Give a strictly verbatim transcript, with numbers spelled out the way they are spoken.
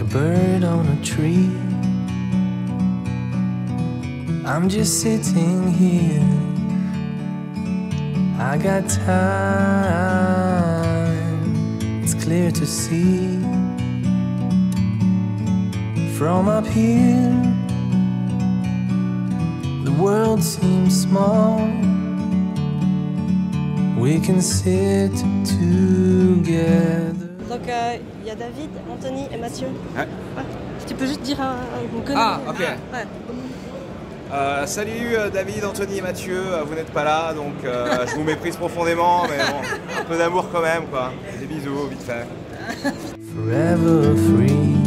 bird on a tree. I'm just sitting here. I got time. It's clear to see. From up here, the world seems small. We can sit together. Donc il euh, y a David, Anthony et Mathieu. Ouais. Ouais. Si tu peux juste dire un, un connaît. Ah, ok. Ouais. Euh, salut euh, David, Anthony et Mathieu, euh, vous n'êtes pas là, donc euh, je vous méprise profondément, mais bon, un peu d'amour quand même, quoi. Des bisous, vite fait. Forever free.